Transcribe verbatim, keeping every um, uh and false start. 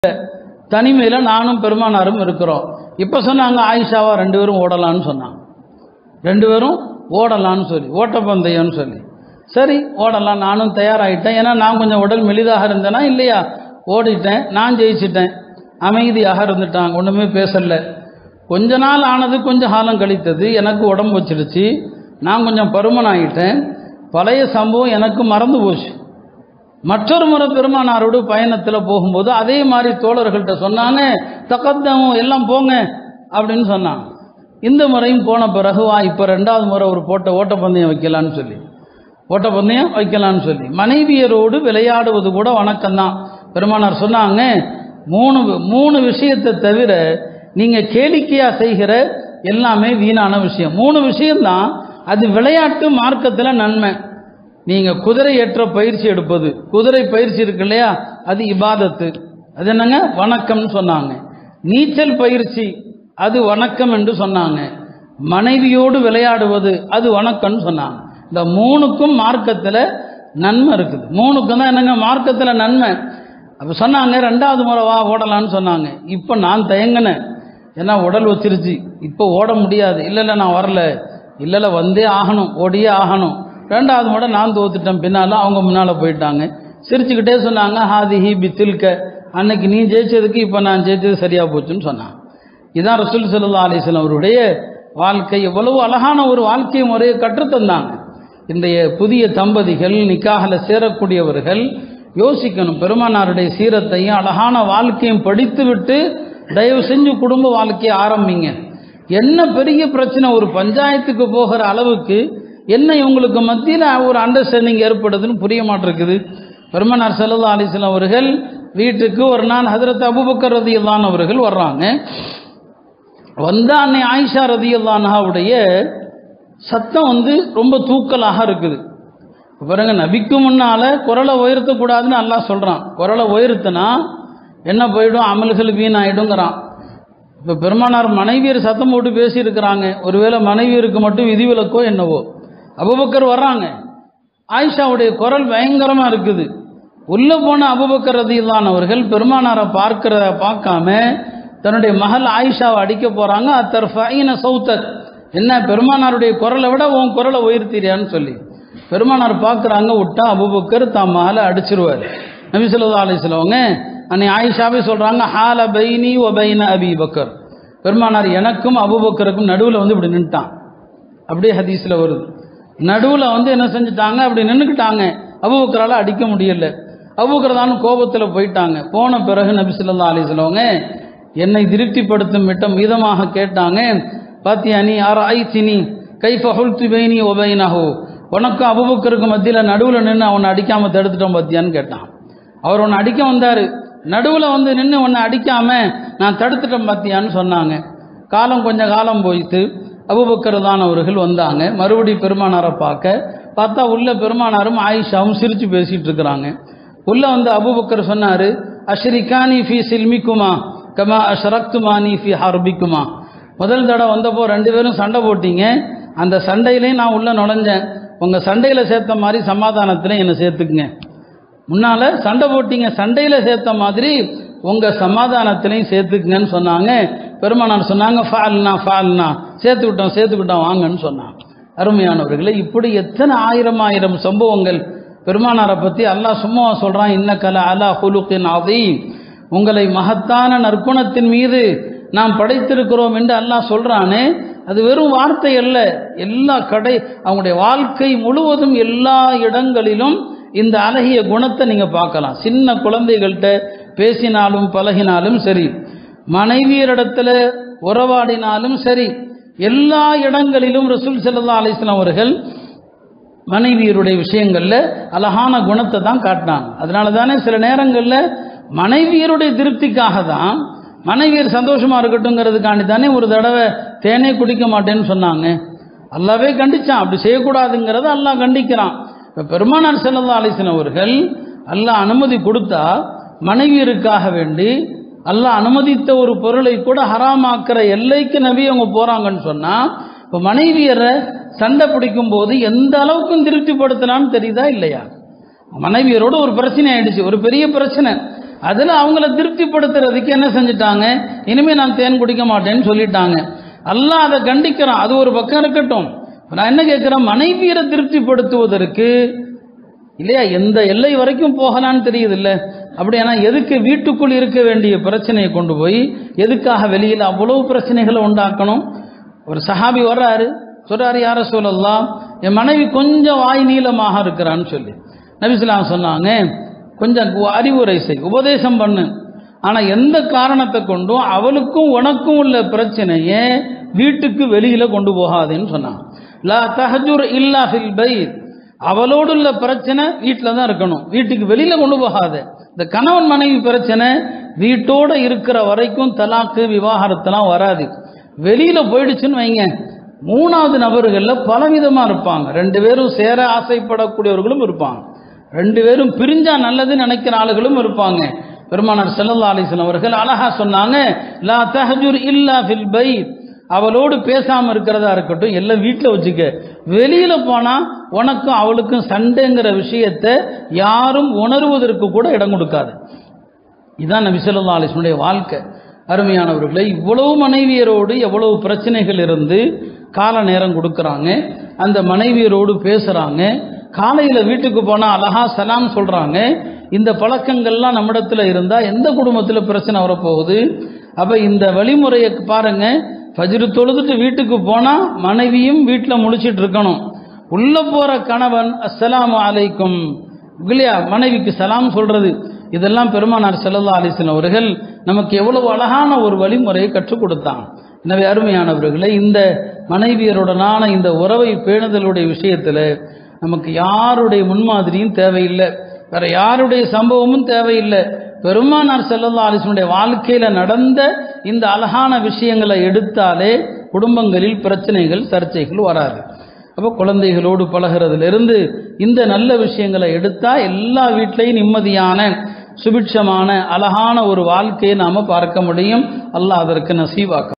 தனிமையில் நானும் பெருமானாரும் இருக்கிறோம். இப்போ சொன்னாங்க ஆயிஷாவா ரெண்டு பேரும் ஓடலான்னு சொன்னாங்க. ரெண்டு பேரும் ஓடலான்னு சொல்லி ஓட்டப்பந்தயம்னு சொல்லி சரி ஓடலாம், நானும் தயாராகிட்டேன். ஏன்னா நான் கொஞ்சம் உடல் மெலிதாக இருந்தேனா இல்லையா, ஓடிட்டேன், நான் ஜெயிச்சிட்டேன். அமைதியாக இருந்துட்டாங்க, ஒன்றுமே பேசலை. கொஞ்ச நாள் ஆனது, கொஞ்சம் காலம் கழித்தது, எனக்கு உடம்பு வச்சிருச்சு, நான் கொஞ்சம் பருமனாகிட்டேன். பழைய சம்பவம் எனக்கு மறந்து போச்சு. மற்றொரு முறை பெருமானாரோடு பயணத்தில் போகும்போது அதே மாதிரி தோழர்கள்ட்ட சொன்னாங்க, தக்கத்தமும் எல்லாம் போங்க அப்படின்னு சொன்னாங்க. இந்த முறையும் போன பிறகு வா இப்போ ரெண்டாவது முறை ஒரு போட்ட ஓட்டப்பந்தயம் வைக்கலான்னு சொல்லி ஓட்டப்பந்தயம் வைக்கலான்னு சொல்லி மனைவியரோடு விளையாடுவது கூட வணக்கம்தான். பெருமானார் சொன்னாங்க, மூணு மூணு விஷயத்தை தவிர நீங்கள் கேளிக்கையாக செய்கிற எல்லாமே வீணான விஷயம். மூணு விஷயம்தான் அது விளையாட்டு மார்க்கத்தில் நன்மை. நீங்கள் குதிரை ஏற்ற பயிற்சி எடுப்பது, குதிரை பயிற்சி இருக்கு இல்லையா, அது இபாதத்து, அது என்னங்க வணக்கம்னு சொன்னாங்க. நீச்சல் பயிற்சி அது வணக்கம் என்று சொன்னாங்க. மனைவியோடு விளையாடுவது அது வணக்கம்னு சொன்னாங்க. இந்த மூணுக்கும் மார்க்கத்தில் நன்மை இருக்குது. மூணுக்கும் தான் என்னங்க மார்க்கத்தில் நன்மை. அப்போ சொன்னாங்க ரெண்டாவது முறை வா ஓடலான்னு சொன்னாங்க. இப்போ நான் தயங்கினேன், ஏன்னா உடல் வச்சிருச்சு, இப்போ ஓட முடியாது. இல்லை இல்லை நான் வரல, இல்லை இல்லை வந்தே ஆகணும், ஓடியே ஆகணும். ரெண்டாவது முறை நான் தோத்துட்டேன், பின்னால் அவங்க முன்னால் போயிட்டாங்க. சிரிச்சுக்கிட்டே சொன்னாங்க, ஹாதிஹி பித்தில்க, அன்னைக்கு நீ ஜெயிச்சதுக்கு இப்போ நான் ஜெயிச்சது சரியாக போச்சுன்னு சொன்னாங்க. இதுதான் ரசூல் ஸல்லல்லாஹு அலைஹி வஸல்லம் அவருடைய வாழ்க்கை. எவ்வளவு அழகான ஒரு வாழ்க்கை முறையை கற்றுத்தந்தாங்க. இன்றைய புதிய தம்பதிகள், நிக்காஹில் சேரக்கூடியவர்கள் யோசிக்கணும், பெருமானாருடைய சீரத்தையும் அழகான வாழ்க்கையும் படித்து விட்டு தயவு செஞ்சு குடும்ப வாழ்க்கையை ஆரம்பிங்க. என்ன பெரிய பிரச்சனை, ஒரு பஞ்சாயத்துக்கு போகிற அளவுக்கு என்ன இவங்களுக்கு மத்தியில் ஒரு அண்டர்ஸ்டாண்டிங் ஏற்படுதுன்னு புரிய மாட்டிருக்குது. பெருமானார் ஸல்லல்லாஹு அலைஹி வஸல்லம் அவர்கள் வீட்டுக்கு ஒரு நாள் ஹஜ்ரத் அபூபக்கர் ரலியல்லாஹு அன்ஹு அவர்கள் வர்றாங்க. வந்தா அன்னை ஆயிஷா ரலியல்லாஹு அன்ஹாவுடைய சத்தம் வந்து ரொம்ப தூக்கலாக இருக்குது. பாருங்க, நபிக்கு முன்னால குரலை உயர்த்தக்கூடாதுன்னு அல்லாஹ் சொல்றான். குரலை உயர்த்தினா என்ன போயிடும், அமல்கள் வீணாயிடுங்கிறான். இப்போ பெருமானார் மனைவியர் சத்தம் போட்டு பேசியிருக்கிறாங்க. ஒருவேளை மனைவியருக்கு மட்டும் விதிவிலக்கோ என்னவோ. அபூபக்கர் வர்றாங்க, ஆயிஷாவுடைய குரல் பயங்கரமாக இருக்குது. உள்ளே போன அபூபக்கர் ரலியல்லாஹு அன்ஹு அவர்கள் பெருமானாரை பார்க்கிறத பார்க்காம தன்னுடைய மகள் ஆயிஷாவை அடிக்க போகிறாங்க. அத்தர்ஃபைன சௌத்தக், என்ன பெருமானாருடைய குரலை விட உன் குரலை உயர்த்திறியான்னு சொல்லி பெருமானார் பார்க்குறாங்க. விட்டா அபூபக்கர் தான் மகளை அடிச்சிருவார். நபி ஸல்லல்லாஹு அலைஹி வஸல்லம் அன்னை ஆயிஷாவே சொல்கிறாங்க, ஹால பைனி வ பைன அபி பக்கர், பெருமானார் எனக்கும் அபூபக்கருக்கும் நடுவில் வந்து இப்படி நின்றுட்டான். அப்படியே ஹதீஸில் வருது, நடுவில் வந்து என்ன செஞ்சுட்டாங்க, அப்படி நின்றுக்கிட்டாங்க. அபூபக்கரால் அடிக்க முடியல. அபூபக்கர் தான் கோபத்தில் போயிட்டாங்க. போன பிறகு நபி ஸல்லல்லாஹு அலைஹி வஸல்லம் என்னை திருப்திப்படுத்தும் விட்டம் விதமாக கேட்டாங்க, பாத்தியா நீ ஆர் ஐத்தினி கைஃப ஹுல்து பைனி வ பைனஹு, உனக்கும் அபூபக்கருக்கு மத்தியில் நடுவில் நின்று அவனை அடிக்காமல் தடுத்துட்டோம் பாத்தியான்னு கேட்டான். அவர் ஒன்று அடிக்க வந்தார், நடுவில் வந்து நின்று உன்னை அடிக்காமல் நான் தடுத்துட்டேன் பாத்தியான்னு சொன்னாங்க. காலம் கொஞ்சம் காலம் போயிட்டு அபூபக்கர் தான் அவர்கள் வந்தாங்க. மறுபடி பெருமானாரை பார்க்க பார்த்தா உள்ள பெருமானாரும் ஆயிஷாவும் சிரித்து பேசிகிட்டு இருக்கிறாங்க. உள்ளே வந்து அபூபக்கர் சொன்னார், அஷ்ரிகானி ஃபி சில்மிக்குமா கமா அஷ்ரக்துமானி ஃபி ஹர்பிக்குமா, முதல் தடவை வந்தப்போ ரெண்டு பேரும் சண்டை போட்டீங்க, அந்த சண்டையிலையும் நான் உள்ளே நுழைஞ்சேன், உங்கள் சண்டையில் சேர்த்த மாதிரி சமாதானத்தில் என்னை சேர்த்துக்குங்க. முன்னால் சண்டை போட்டீங்க, சண்டையில் சேர்த்த மாதிரி உங்கள் சமாதானத்திலையும் சேர்த்துக்குங்கன்னு சொன்னாங்க. பெருமானார் சொன்னாங்க, ஃபால்னா ஃபால்னா, சேர்த்து விட்டோம் சேர்த்துக்கிட்டோம் வாங்கன்னு சொன்னாங்க. அருமையானவர்களே, இப்படி எத்தனை ஆயிரம் ஆயிரம் சம்பவங்கள் பெருமானாரை பற்றி அல்லாஹ் சும்மா சொல்கிறான், இன்னக்கல அலா ஹுலுகின் அதீம், உங்களை மகத்தான நற்குணத்தின் மீது நாம் படைத்திருக்கிறோம் என்று அல்லாஹ் சொல்கிறானே, அது வெறும் வார்த்தை அல்ல. எல்லா கடை அவங்களுடைய வாழ்க்கை முழுவதும் எல்லா இடங்களிலும் இந்த அழகிய குணத்தை நீங்கள் பார்க்கலாம். சின்ன குழந்தைகள்கிட்ட பேசினாலும் பழகினாலும் சரி, மனைவியரிடத்தில் உறவாடினாலும் சரி, எல்லா இடங்களிலும் ரசூல் ஸல்லல்லாஹு அலைஹி வஸல்லம் அவர்கள் மனைவியருடைய விஷயங்களில் அழகான குணத்தை தான் காட்டினாங்க. அதனால தானே சில நேரங்களில் மனைவியருடைய திருப்திக்காக தான், மனைவியர் சந்தோஷமாக இருக்கட்டுங்கிறதுக்காண்டி தானே ஒரு தடவை தேனே குடிக்க மாட்டேன்னு சொன்னாங்க. அல்லாவே கண்டிச்சான், அப்படி செய்யக்கூடாதுங்கிறத அல்லாஹ் கண்டிக்கிறான். இப்போ பெருமானார் ஸல்லல்லாஹு அலைஹி வஸல்லம் அவர்கள் அல்லாஹ் அனுமதி கொடுத்தா மனைவியருக்காக வேண்டி அல்லாஹ் அனுமதித்த ஒரு பொருளை கூட ஹராமாக்குற எல்லைக்கு நபி அவங்க போகிறாங்கன்னு சொன்னால், இப்போ மனைவியரை சண்டை பிடிக்கும் போது எந்த அளவுக்கும் திருப்திப்படுத்தினான்னு தெரியுதா இல்லையா? மனைவியரோடு ஒரு பிரச்சனை ஆயிடுச்சு, ஒரு பெரிய பிரச்சனை. அதில் அவங்கள திருப்திப்படுத்துறதுக்கு என்ன செஞ்சுட்டாங்க, இனிமேல் நான் தேன் குடிக்க மாட்டேன்னு சொல்லிட்டாங்க. அல்லாஹ் அதை கண்டிக்கிறான். அது ஒரு பக்கம் இருக்கட்டும். நான் என்ன கேட்குறேன், மனைவியரை திருப்திப்படுத்துவதற்கு இல்லையா எந்த எல்லை வரைக்கும் போகலான்னு தெரியுது இல்லை. அப்படியானா எதுக்கு வீட்டுக்குள் இருக்க வேண்டிய பிரச்சனையை கொண்டு போய் எதுக்காக வெளியில் அவ்வளவு பிரச்சனைகளை உண்டாக்கணும்? ஒரு சஹாபி வர்றாரு, சொல்றாரு, யா ரசூலல்லாஹ், என் மனைவி கொஞ்சம் வாய் நீளமாக இருக்கிறான்னு சொல்லி நபி ஸல்லல்லாஹு அலைஹி வஸல்லம் சொன்னாங்க, கொஞ்சம் அறிவுரை செய், உபதேசம் பண்ணு. ஆனால் எந்த காரணத்தை கொண்டும் அவளுக்கும் உனக்கும் உள்ள பிரச்சனையை வீட்டுக்கு வெளியில கொண்டு போகாதுன்னு சொன்னாங்க. லா தஹஜுர் இல்லா ஃபில் பைத், அவளோடு உள்ள பிரச்சனை வீட்டில் தான் இருக்கணும், வீட்டுக்கு வெளியில கொண்டு போகாது. இந்த கணவன் மனைவி பிரச்சனை வீட்டோட இருக்கிற வரைக்கும் தலாக்கு விவாகரத்தெல்லாம் வராது. வெளியில போயிடுச்சுன்னு வைங்க, மூணாவது நபர்கள்ல பலவிதமா இருப்பாங்க. ரெண்டு பேரும் சேர ஆசைப்படக்கூடியவர்களும் இருப்பாங்க, ரெண்டு பேரும் பிரிஞ்சா நல்லதுன்னு நினைக்கிற ஆளுகளும் இருப்பாங்க. பெருமானார் ஸல்லல்லாஹு அலைஹி வஸல்லம் அவர்கள் அழகா சொன்னாங்க, லா தஹஜுர் இல்லா ஃபில் பைத், அவளோடு பேசாம இருக்கிறதா இருக்கட்டும் எல்லாம் வீட்டில் வச்சுக்க, வெளியில போனா உனக்கும் அவளுக்கும் சண்டைங்கிற விஷயத்தை யாரும் உணர்வதற்கு கூட இடம் கொடுக்காது. இதுதான் நபி ஸல்லல்லாஹு அலைஹி வஸல்லம் வாழ்க்கை. அருமையானவர்களை, இவ்வளவு மனைவியரோடு எவ்வளவு பிரச்சனைகள் இருந்து கால நேரம் கொடுக்குறாங்க, அந்த மனைவியரோடு பேசுறாங்க, காலையில் வீட்டுக்கு போனால் அழகா சலாம் சொல்றாங்க. இந்த பழக்கங்கள்லாம் நம்மிடத்தில் இருந்தால் எந்த குடும்பத்தில் பிரச்சனை வரப்போகுது? அப்போ இந்த வழிமுறையை பாருங்க. ஃபஜ்ர் தொழுதுட்டு வீட்டுக்கு போனால் மனைவியும் வீட்டில் முழிச்சிட்டு இருக்கணும். உள்ள போகிற கணவன் அஸ்ஸலாமு அலைக்கும் இல்லையா, மனைவிக்கு சலாம் சொல்றது, இதெல்லாம் பெருமானார் ஸல்லல்லாஹு அலைஹி வஸல்லம் அவர்கள் நமக்கு எவ்வளவு அழகான ஒரு வழிமுறையை கற்றுக் கொடுத்தாங்க. எனவே அருமையானவர்களை, இந்த மனைவியருடனான இந்த உறவை பேணுதலுடைய விஷயத்தில் நமக்கு யாருடைய முன்மாதிரியும் தேவையில்லை, வேற யாருடைய சம்பவமும் தேவையில்லை. பெருமானார் ஸல்லல்லாஹு அலைஹி வஸல்லம் வாழ்க்கையில நடந்த இந்த அழகான விஷயங்களை எடுத்தாலே குடும்பங்களில் பிரச்சனைகள் சர்ச்சைகள் வராது. அப்போ குழந்தைகளோடு பழகிறதுலேருந்து இந்த நல்ல விஷயங்களை எடுத்தா எல்லா வீட்லையும் நிம்மதியான சுபிட்சமான அழகான ஒரு வாழ்க்கையை நாம பார்க்க முடியும். அல்லாஹ் அதற்கு நசீவாக்க